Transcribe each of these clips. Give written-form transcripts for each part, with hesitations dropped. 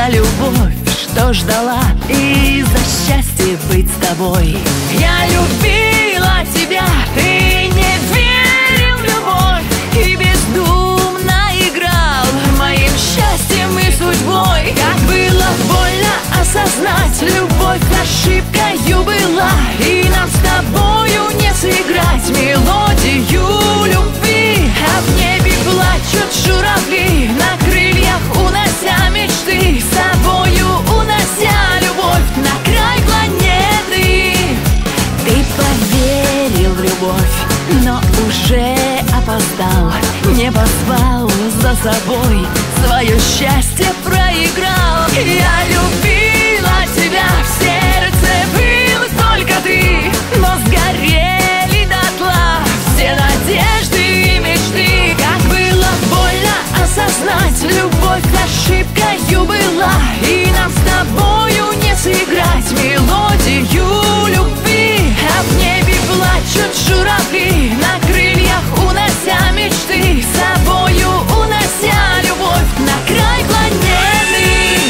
та любовь, что ждала, и за счастье быть с тобой. Я любила тебя, ты не верил в любовь и бездумно играл моим счастьем и судьбой. Как было больно осознать, любовь ошибкою была, и нам с тобою не сыграть мелодию любви. А в небе плачут журавли, на крыльях унося мечты, с собою унося любовь на край планеты. Ты поверил в любовь, но уже опоздал, не позвал за собой, свое счастье проиграл. Я любила тебя, в сердце был только ты, но сгорели дотла все надежды и мечты. Как было больно осознать, любовь ошибкою была, и нам с тобою не сыграть мелодию любви. А в небе плачут журавли, на крыльях унося мечты, с собою унося любовь на край планеты.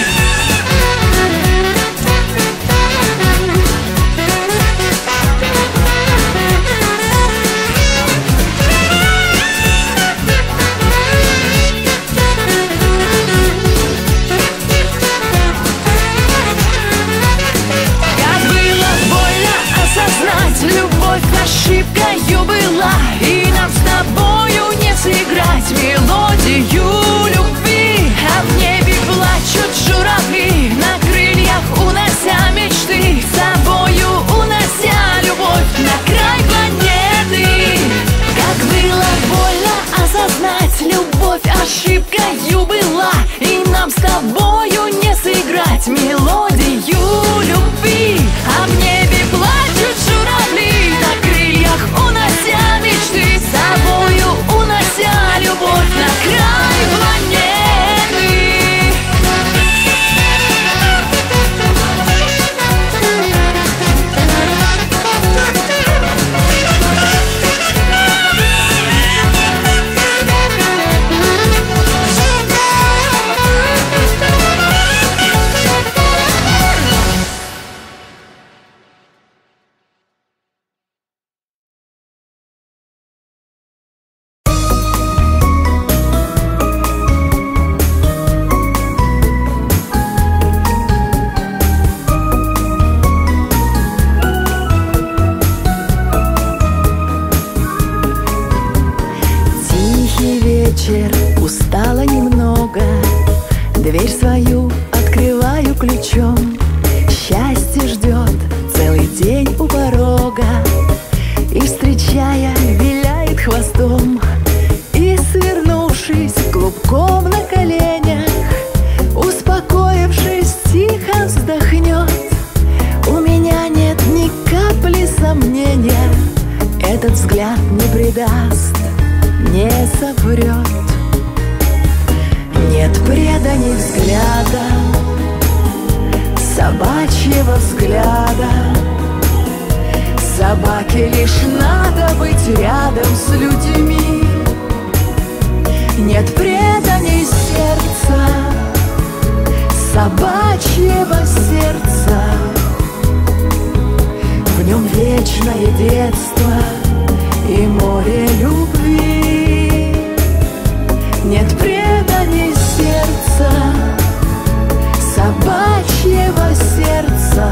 Любовь ошибкою была, и нам с тобою не сыграть мелодию любви. А в небе плачут журавли, на крыльях унося мечты, с собою унося любовь на край планеты. Как было больно осознать, любовь ошибкою была, и нам с тобою не сыграть мелодию любви. А в небе плачут журавли, на крыльях унося мечты, с собою унося любовь на край планеты. Устала немного, дверь свою открываю ключом. Счастье ждет целый день у порога, и, встречая, виляет хвостом. И, свернувшись клубком на коленях, успокоившись, тихо вздохнет. У меня нет ни капли сомнения, этот взгляд не предаст, не соврет. Нет преданий взгляда, собачьего взгляда. Собаке лишь надо быть рядом с людьми. Нет преданий сердца, собачьего сердца. В нем вечное детство и море любви. Нет преданий сердца, собачьего сердца.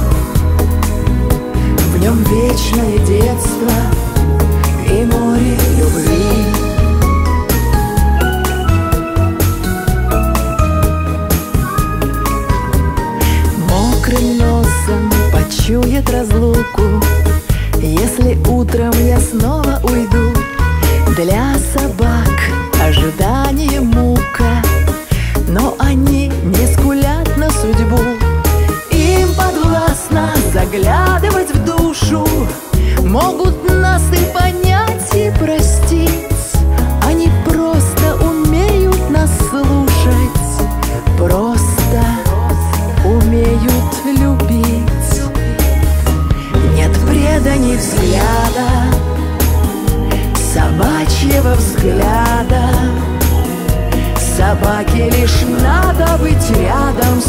В нем вечное детство и море любви. Мокрым носом почует разлуку, если утром я снова уйду. Для собак ожидание мука, но они не скулят на судьбу. Им подвластно заглядывать в душу, могут нас и понять, и простить. Они просто умеют нас слушать, просто умеют любить. Нет преданий взгляда, собачьего взгляда. Собаке лишь надо быть рядом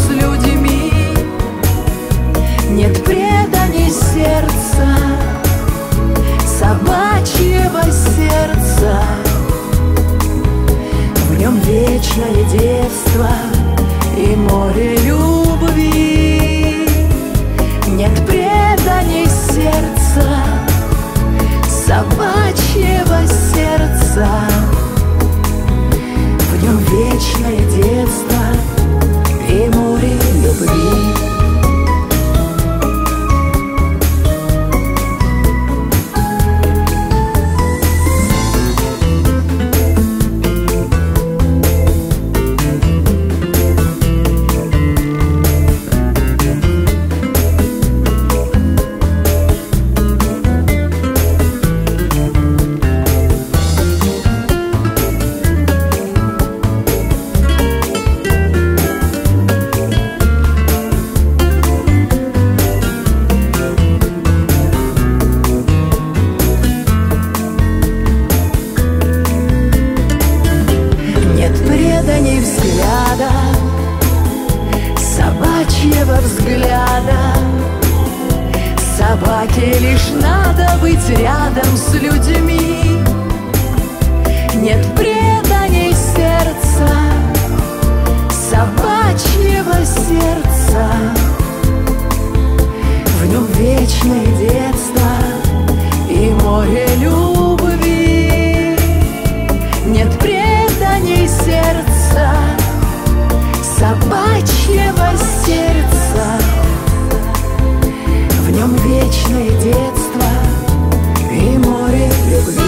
море любви. Нет преданий сердца, собачьего сердца. В нем вечное детство и море любви. Взгляда, собачьего взгляда. Собаке лишь надо быть рядом с людьми. Нет преданий сердца, собачьего сердца. В нем вечное детство и море любви. Нет преданий сердца, собачьего сердца. В нем вечное детство и море любви.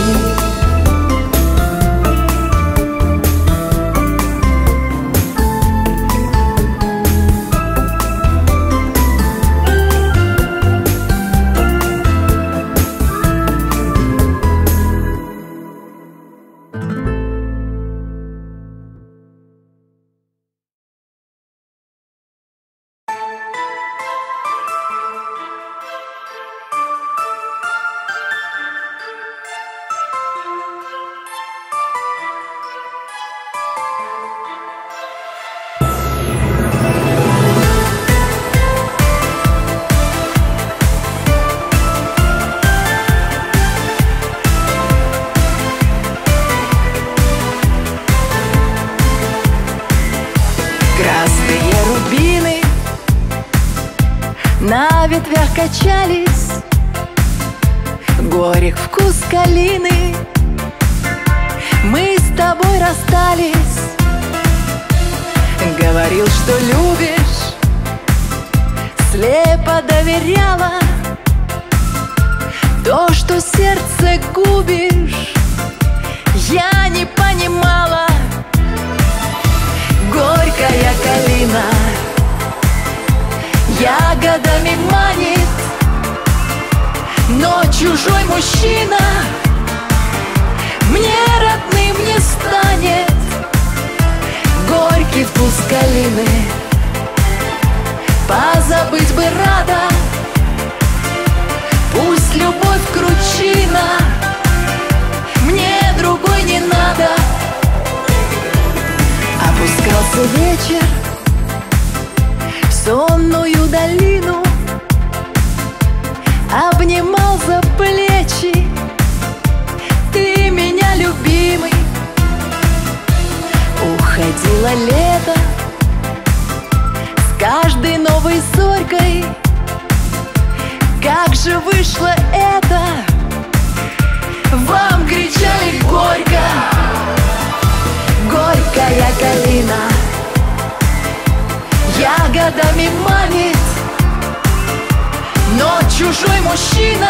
На ветвях качались, горек вкус калины. Мы с тобой расстались. Говорил, что любишь, слепо доверяла. То, что сердце губишь, я не понимала. Горькая калина ягодами манит, но чужой мужчина мне родным не станет. Горький вкус калины позабыть бы рада. Пусть любовь кручина, мне другой не надо. Опускался вечер в сонную долину, обнимал за плечи ты меня, любимый. Уходило лето с каждой новой зорькой. Как же вышло это? Вам кричали горько. Горькая калина ягодами манит, но чужой мужчина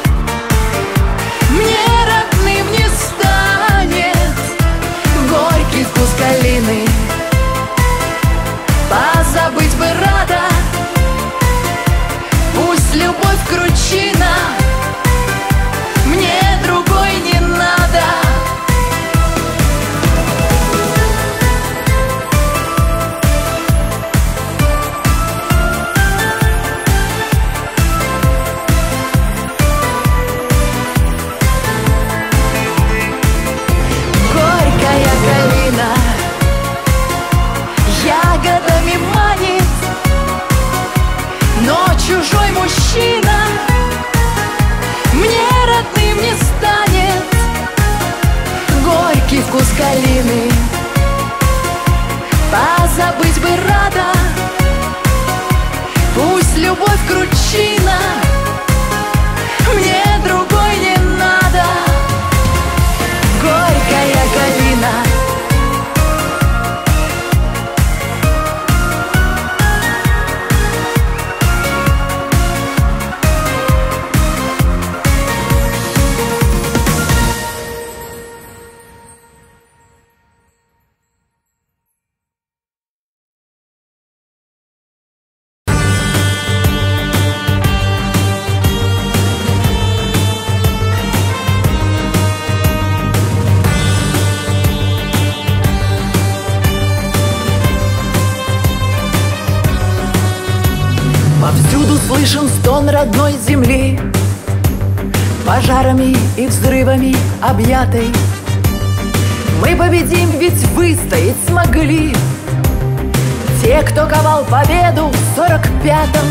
мне родным не станет. Горький вкус калины позабыть бы рада. Пусть любовь кручина, мне другой не надо. Горькая калина ягодами манит, Повсюду слышен стон родной земли, пожарами и взрывами объятой. Мы победим, ведь выстоять смогли те, кто ковал победу в 45-м.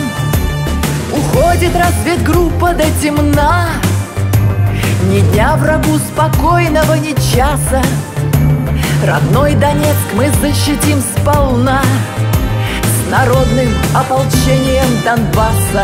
Уходит разведгруппа до темна, ни дня врагу спокойного, ни часа. Родной Донецк мы защитим сполна, с народным ополчением Донбасса.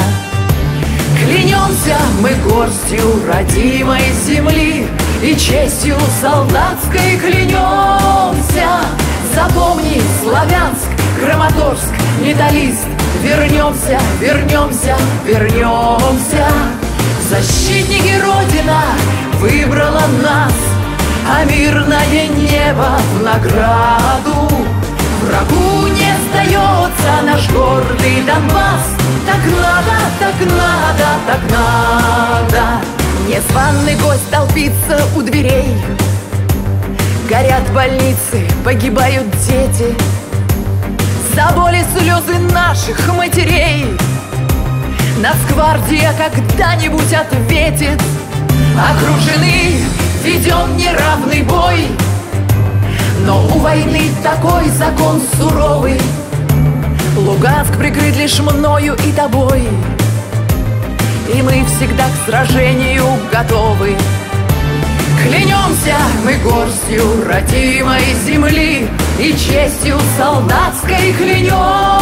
Клянемся мы горстью родимой земли и честью солдатской клянемся. Запомни, Славянск, Краматорск, Металлист, вернемся, вернемся, вернемся. Защитники Родина выбрала нас, а мирное небо в награду. Врагу не сдается наш гордый Донбасс. Так надо, так надо, так надо. Незваный гость толпится у дверей. Горят больницы, погибают дети. За боль и слезы наших матерей Нацгвардия когда-нибудь ответит. Окружены, ведем неравный бой, но у войны такой закон суровый. Луганск прикрыт лишь мною и тобой, и мы всегда к сражению готовы. Клянемся мы горстью родимой земли и честью солдатской клянемся.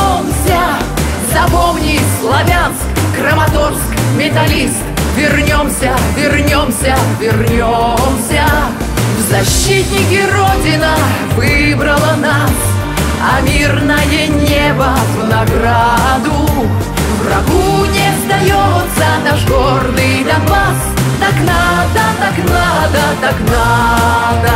Запомни, Славянск, Краматорск, Металлист, вернемся, вернемся, вернемся. В защитники Родина выбрала нас, а мирное небо в награду. Врагу не сдается наш гордый Донбасс. Так надо, так надо, так надо.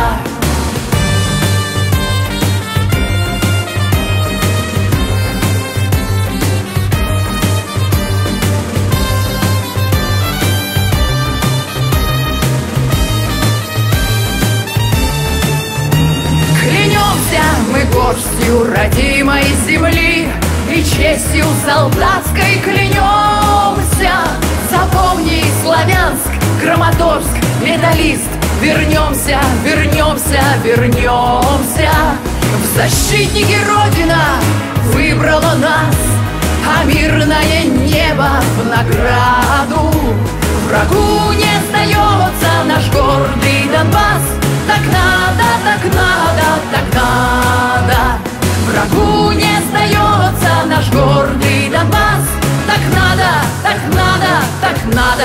Клянемся мы горстью родимой земли и честью солдатской клянемся. Запомни, Славянск, Краматорск, Металлист, вернемся, вернемся, вернемся. В защитники Родина выбрала нас, а мирное небо в награду. Врагу не сдается наш гордый Донбасс. Так надо, так надо, так надо. Врагу не сдается наш гордый Донбасс. Так надо, так надо, так надо.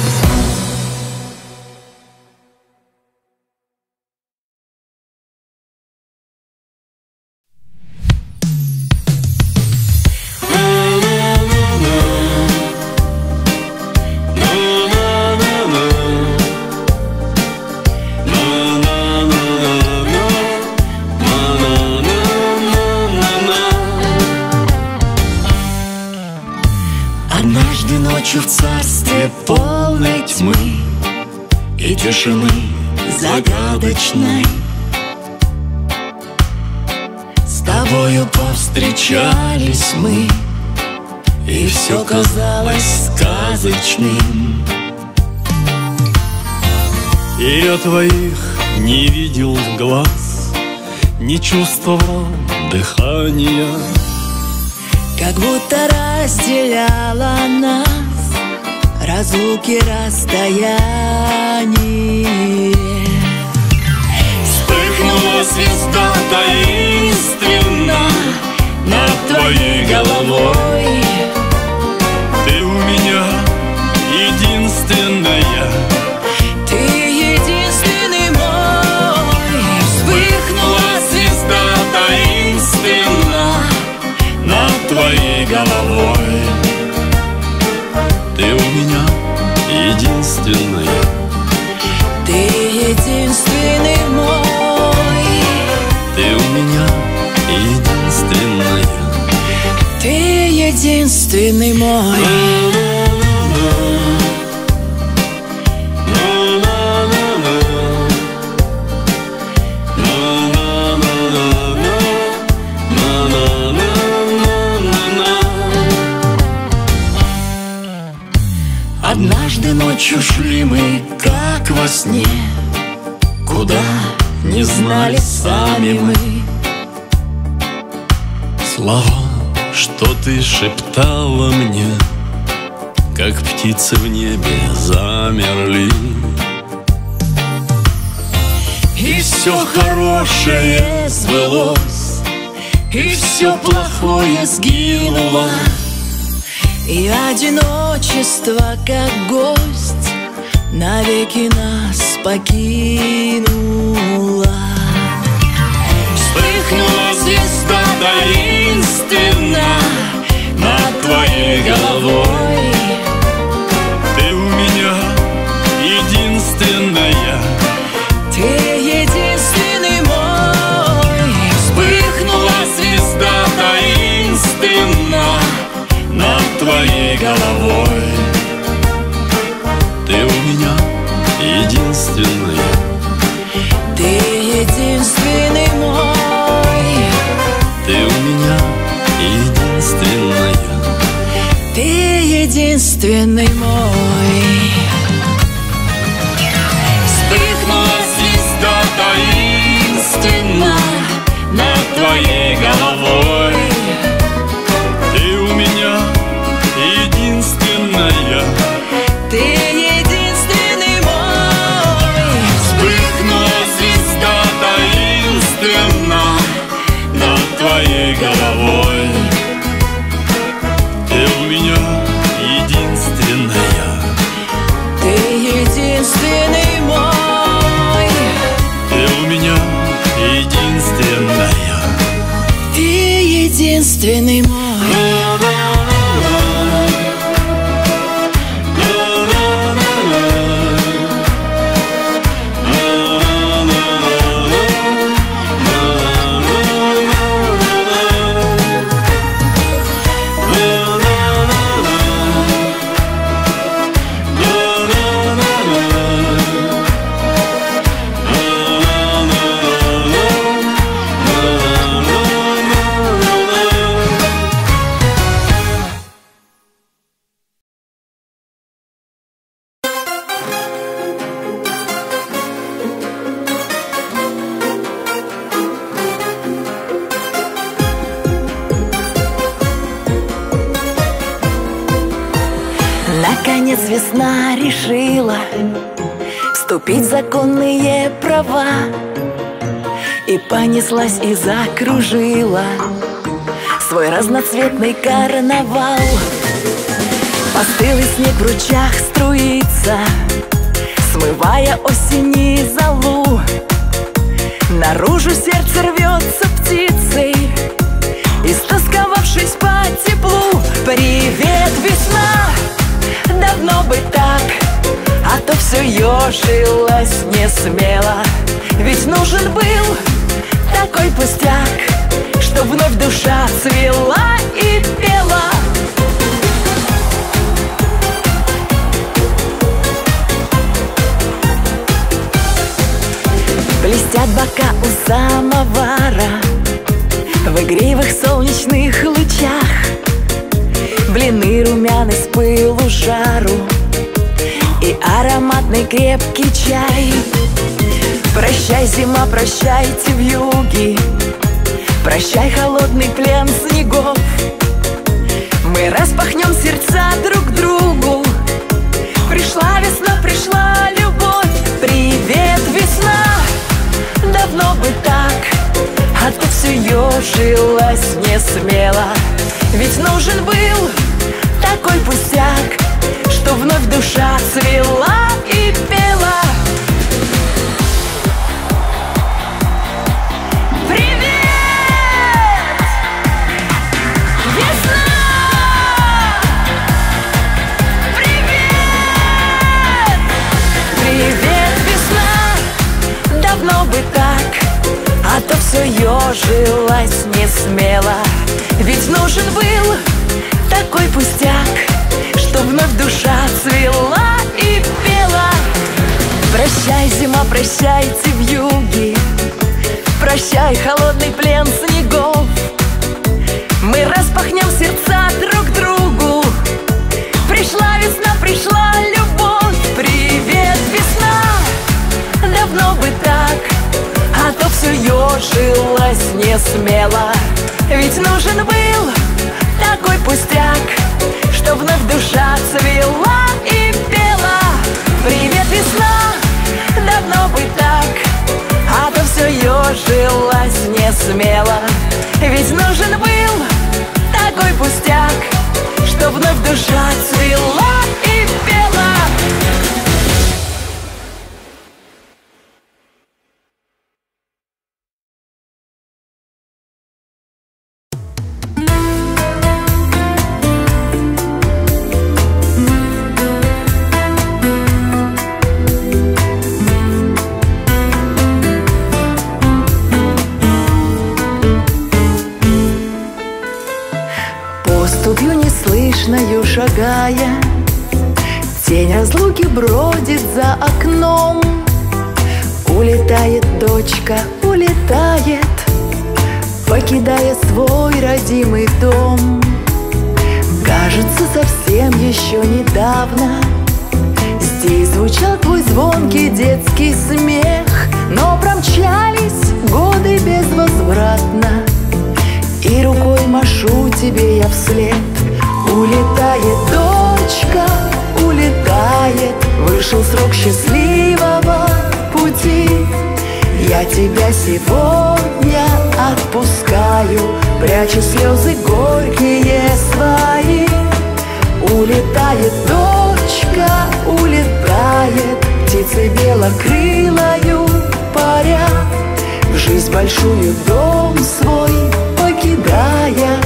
Однажды ночью в царстве полной тьмы и тишины загадочной с тобою повстречались мы, и все казалось сказочным. И я твоих не видел глаз, не чувствовал дыхания, как будто разделяла нас разлуки, расстояние. вспыхнула звезда таинственно над твоей головой. Ты у меня единственная, Ты единственный мой. вспыхнула звезда таинственно над твоей головой. Ты у меня единственная, Ты единственный мой. ты у меня единственная. Ты единственный мой. Однажды ночью шли мы, как во сне, куда не знали сами мы. Слова, что ты шептала мне, как птицы в небе замерли. И все хорошее сбылось, и все плохое сгинуло. И одиночество, как гость, навеки нас покинуло. Вспыхнула звезда таинственно над твоей головой. Ты у меня единственная, Ты единственный мой. вспыхнула звезда таинственно над твоей головой. Ты у меня единственная, Ты единственный мой. ты у меня единственная. Ты единственный мой. Вспыхнула звезда таинственно над твоей головой. Ты у меня единственная, Ты единственный мой. вспыхнула звезда таинственно над твоей головой. Ты у меня единственная, Ты единственный мой. ты у меня единственная. Ты единственный мой. Наконец весна решила вступить в законные права, и понеслась и закружила свой разноцветный карнавал. Постылый снег в ручьях струится, смывая осени золу. Наружу сердце рвется птицей, истосковавшись по теплу. Привет, весна! Давно бы так, а то все ежилось не смело. Ведь нужен был такой пустяк, что вновь душа цвела и пела. Блестят бока у самовара в игривых солнечных лучах. Блины румяны с пылу жару и ароматный крепкий чай. Прощай, зима, прощайте вьюги, прощай, холодный плен снегов. Мы распахнем сердца друг к другу. Пришла весна, пришла любовь. Привет, весна! Давно бы так, а то все ежилось не смело. Ведь нужен был такой пустяк, что вновь душа цвела и пела. Привет, весна! Привет! Привет, весна! Давно бы так, а то все ежилось не смело. Ведь нужен был такой пустяк, что вновь душа цвела и пела. Прощай, зима, прощайте вьюги, прощай, холодный плен снегов. Мы распахнем сердца друг к другу. Пришла весна, пришла любовь. смело. Ведь нужен был такой пустяк, что вновь душа цвела и пела. Привет, весна, давно бы так, а то все ежилась не смело. Ведь нужен был такой пустяк, что вновь душа цвела и пела. Поступью неслышною шагая, тень разлуки бродит за окном. Улетает дочка, улетает, покидая свой родимый дом. Кажется, совсем еще недавно здесь звучал твой звонкий детский смех, но промчались годы безвозвратно, и рукой машу тебе я вслед. Улетает дочка, улетает, вышел срок счастливого пути. Я тебя сегодня отпускаю, прячу слезы горькие свои. Улетает дочка, улетает, птицей белокрылою паря, в жизнь большую дом свой покидая.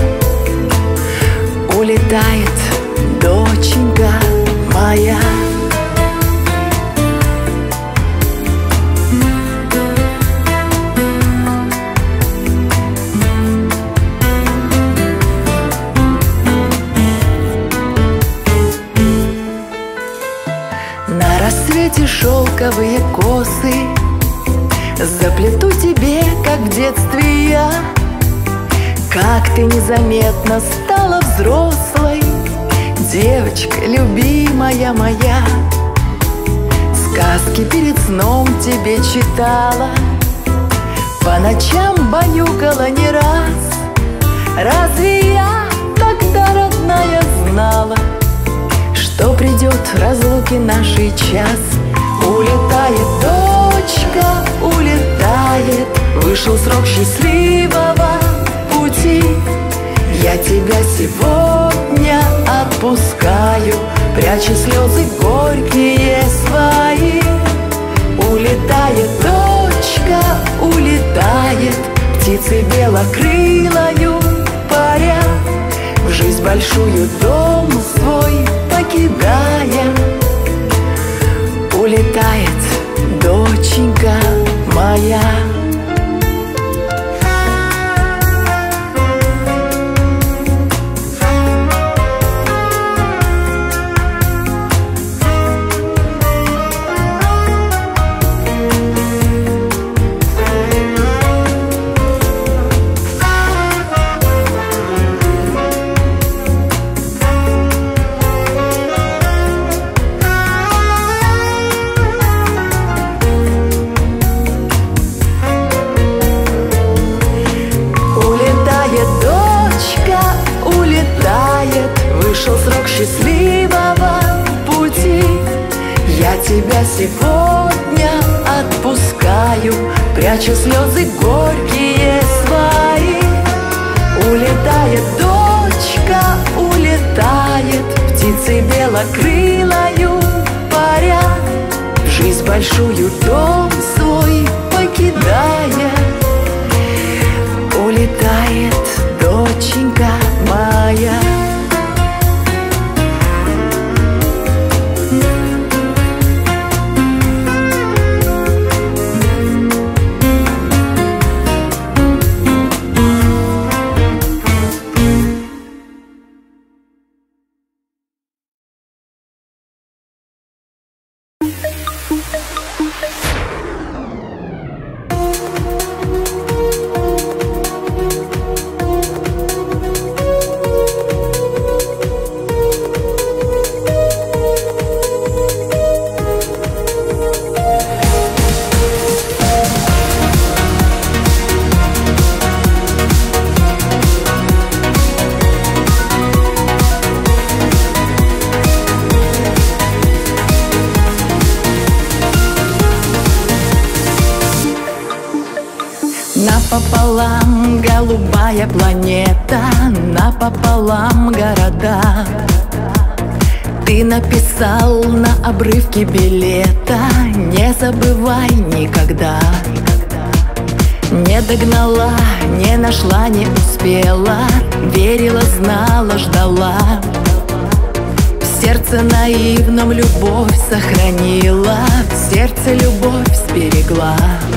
Улетает доченька моя. На рассвете шелковые косы заплету тебе, как в детстве я. Как ты незаметно стала взрослой, девочка любимая моя. Сказки перед сном тебе читала, по ночам баюкала не раз. Разве я тогда, родная, знала, что придет в разлуке нашей час? Улетает дочка, улетает, вышел срок счастливого пути. Я тебя сегодня отпускаю, прячу слезы горькие свои. Улетает дочка, улетает, птицей белокрылою паря, в жизнь большую дом свой покидая. Улетает доченька моя. Вышел срок счастливого пути. Я тебя сегодня отпускаю, прячу слезы горькие свои. Улетает дочка, улетает, птицей белокрылою паря, в жизнь большую дом свой покидая. Улетает доченька моя. Напополам голубая планета, напополам города. Ты написал на обрывке билета: не забывай никогда. Не догнала, не нашла, не успела, верила, знала, ждала. В сердце наивном любовь сохранила, в сердце любовь сберегла.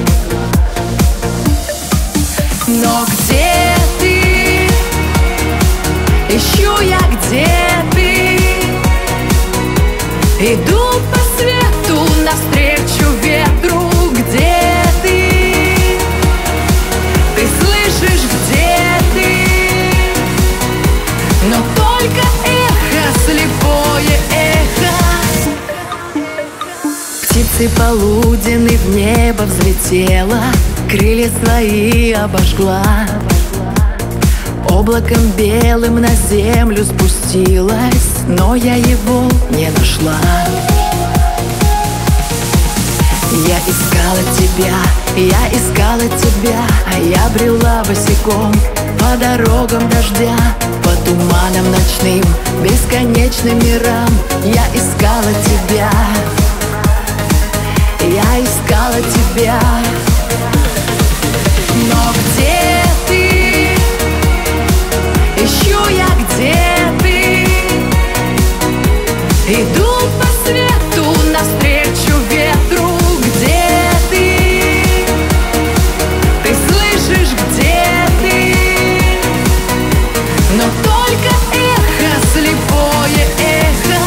Но где ты? Ищу я, где ты? Иду по свету навстречу ветру. Где ты? Ты слышишь, где ты? Но только эхо, слепое эхо. Птицы полуденной в небо взлетела, крылья свои обожгла. Облаком белым на землю спустилась, но я его не нашла. Я искала тебя, я искала тебя, а я брела босиком по дорогам дождя, по туманам ночным, бесконечным мирам. Я искала тебя, я искала тебя. Но где ты? Ищу я, где ты? Иду по свету навстречу ветру. Где ты? Ты слышишь, где ты? Но только эхо, слепое эхо.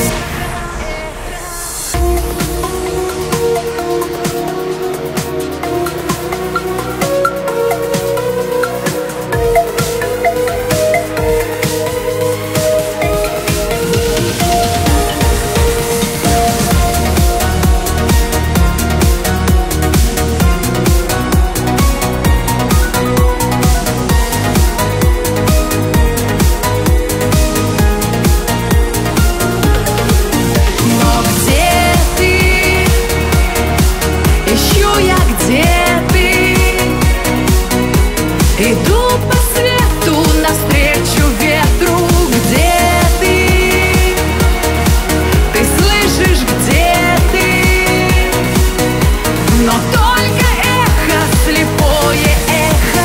Иду по свету навстречу ветру. Где ты? Ты слышишь, где ты? Но только эхо, слепое эхо.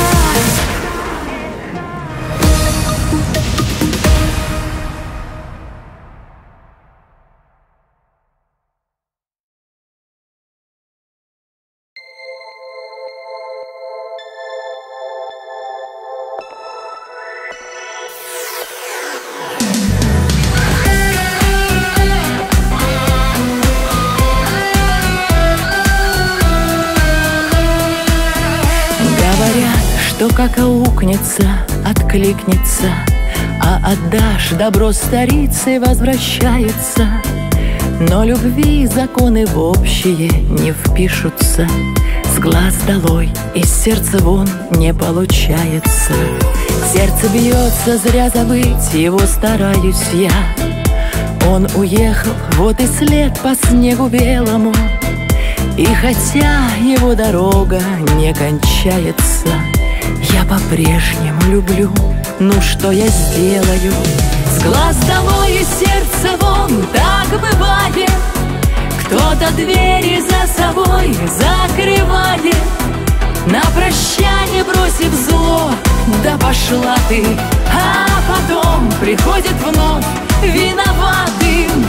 Что как аукнется, откликнется, а отдашь добро старице, возвращается. Но любви законы в общие не впишутся. С глаз долой, из сердца вон не получается. Сердце бьется, зря забыть его стараюсь я. Он уехал, вот и след по снегу белому. И хотя его дорога не кончается, я по-прежнему люблю, ну что я сделаю? С глаз долой и сердца вон, так бывает. Кто-то двери за собой закрывает, на прощание бросив зло, да пошла ты. А потом приходит вновь виноватым.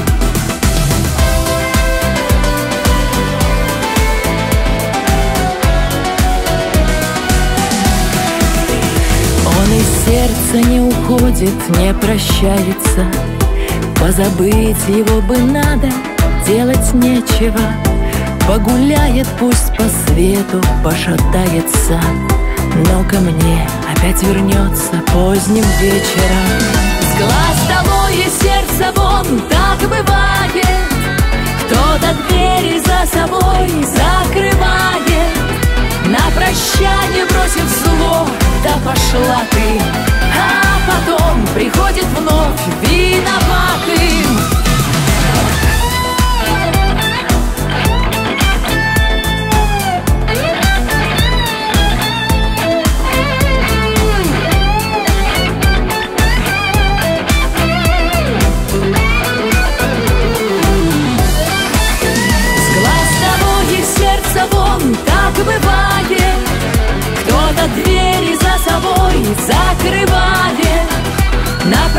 Из сердца не уходит, не прощается. Позабыть его бы надо, делать нечего. Погуляет, пусть по свету пошатается, но ко мне опять вернется поздним вечером. С глаз долой и сердца вон, так бывает. Кто-то двери за собой закрывает, на прощание бросив зло, да пошла ты. А потом приходит вновь виноватым.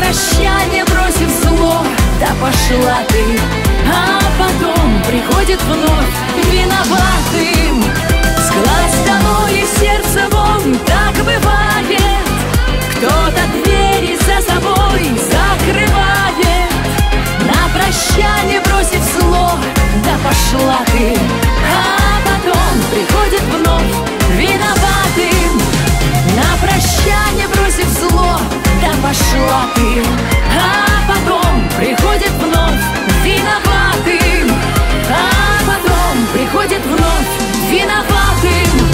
прощание бросив зло, да пошла ты. А потом приходит вновь виноватым. Сгладь долой сердце вон, так бывает. Кто-то двери за собой закрывает. На прощание бросив зло, да пошла ты. А потом приходит вновь виноватым. На прощание бросив зло, да пошла ты. А потом приходит вновь виноватым. А потом приходит вновь виноватым.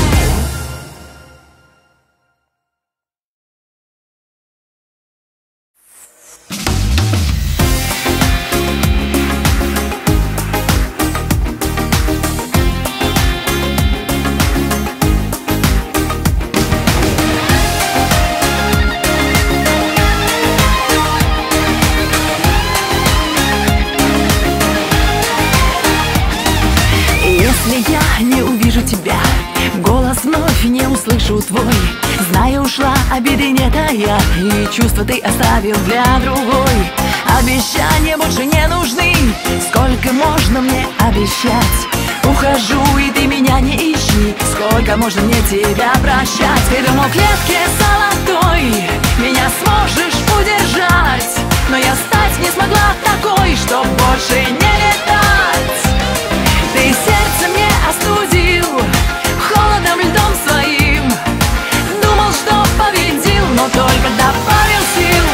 Если я не увижу тебя, голос вновь не услышу твой, знаю, ушла, обиды не тая, и чувства ты оставил для другой. Обещания больше не нужны, сколько можно мне обещать? Ухожу, и ты меня не ищи, сколько можно мне тебя прощать? Ты думал, в клетке золотой меня сможешь удержать, но я стать не смогла такой, чтоб больше не летать. Ты сердце мне остудил холодом, льдом своим. Думал, что победил, но только добавил сил.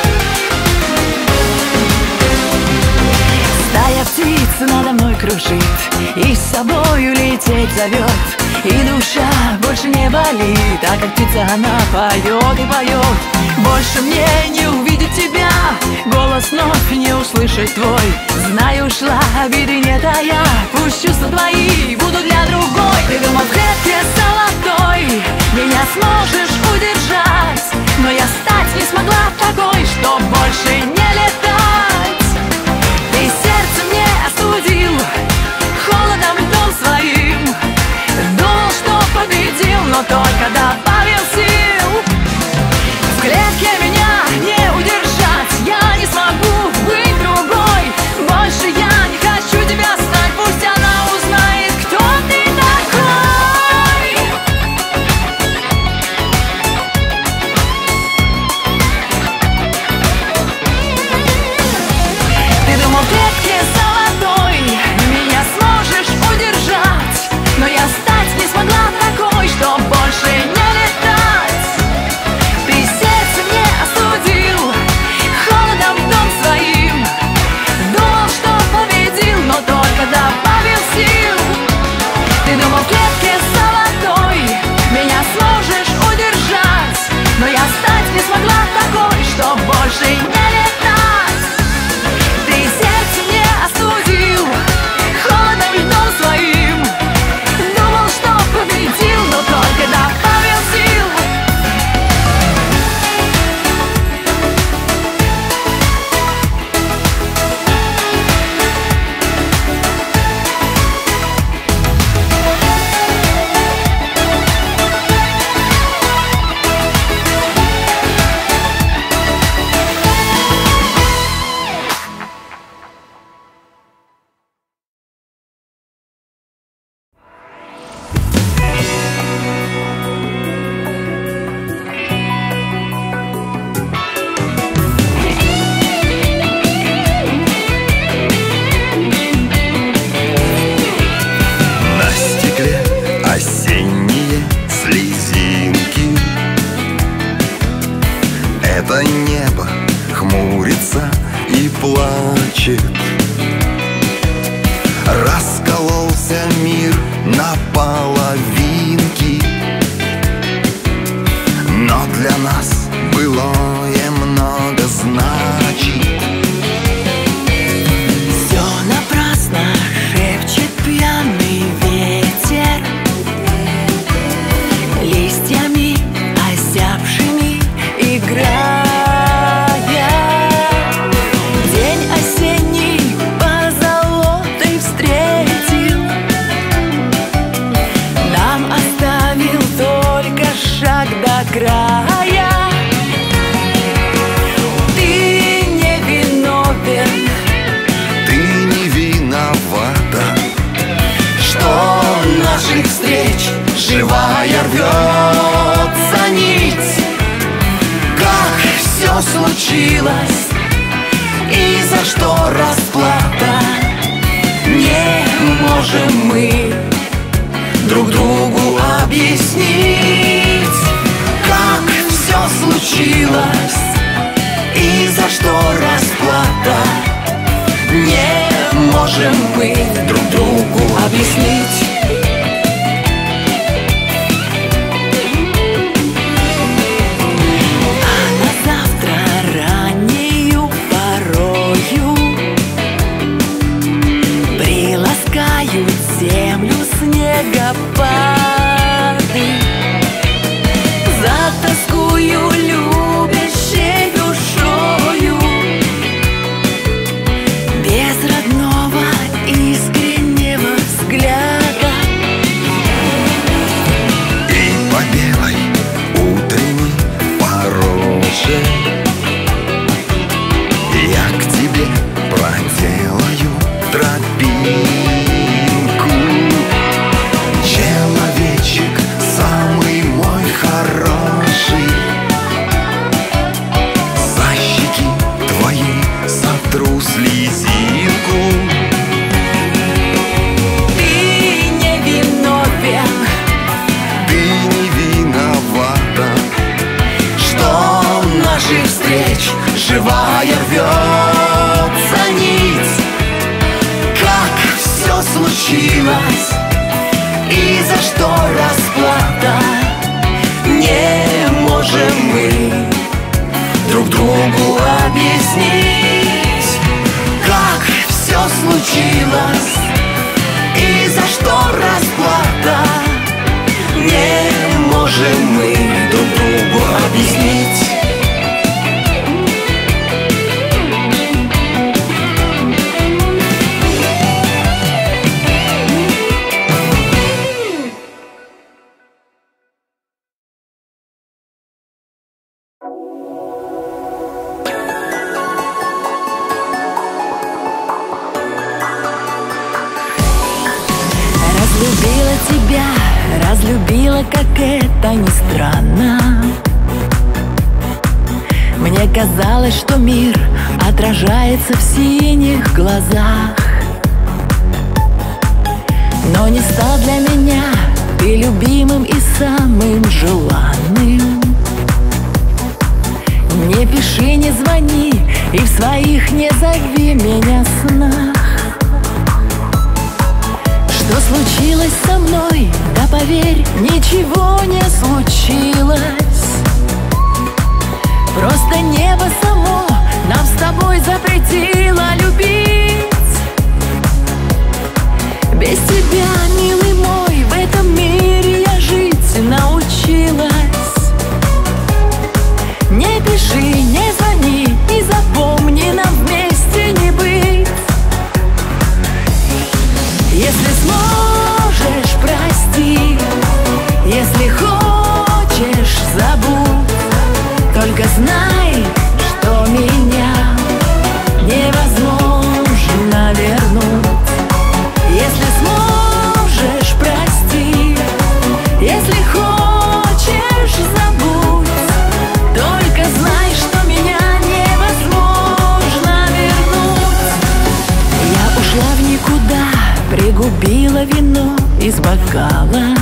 Стая птиц надо мной кружит и с собою лететь зовет. И душа больше не болит, а как птица она поет и поет. Больше мне не увидеть тебя, голос вновь не услышать твой. Знаю, ушла, обиды не тая, пусть чувства твои будут для другой. Ты думал, в клетке золотой меня сможешь удержать, но я стать не смогла такой, чтоб больше не летать. Ты сердце мне остудил холодом, льдом своим. Думал, что победил, но только добавил сил. В клетке меня не удержать, я не смогу быть другой. Больше я не хочу тебя знать, пусть она узнает, кто ты такой. Ты думал, в клетке золотой меня сможешь удержать, но я стать не смогла такой, чтоб больше не летать. Ты сердце мне остудил холодом, льдом своим. Думал, что победил, но только добавил сил. Ты думал, в клетке золотой меня сможешь удержать, но я стать не смогла такой, чтоб больше не летать. Ты сердце мне остудил холодом, льдом своим. Думал, что победил, но только добавил сил. На стекле осенние слезинки. Это небо хмурится и плачет. Раскололся мир на половинки, но для нас былое много значит. Все напрасно шепчет пьяный ветер, листьями осяпшими играя. День осенний позолотой встретил, нам оставил только шаг до края. за что расплата? Не можем мы друг другу объяснить, как все случилось и за что расплата. Не можем мы друг другу объяснить. Землю снегопады, затоскую любящей душою, без родного искреннего взгляда. И по белой утренней пороше я к тебе проделаю тропинку. Человечек самый мой хороший, за щеки твои сотру слезинку. Ты не виновен, Ты не виновата, что наших встреч живая рвется нить. Как все случилось и за что расплата? Не можем мы друг другу объяснить, как все случилось и за что расплата. Не можем мы друг другу объяснить. Разлюбила тебя, разлюбила, как это ни странно. Мне казалось, что мир отражается в синих глазах, но не стал для меня ты любимым и самым желанным. Не пиши, не звони и в своих не зови меня снах. Что случилось со мной? Да поверь, ничего не случилось. Просто небо само нам с тобой запретило любить. Без тебя, милый мой, в этом мире я жить научилась. Не пиши, не звони и запомни, нам вместе не быть. Если сможешь, прости, если хочешь, забудь. Только знай, что меня невозможно вернуть. Если сможешь, прости, если хочешь, забудь. Только знай, что меня невозможно вернуть. Я ушла в никуда, пригубила вино из бокала.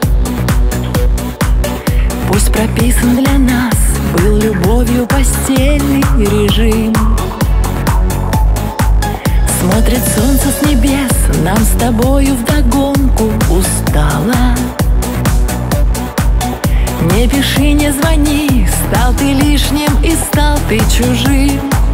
Пусть прописан для нас был любовью постельный режим. Смотрит солнце с небес, нам с тобою вдогонку устало. Не пиши, не звони, стал ты лишним и стал ты чужим.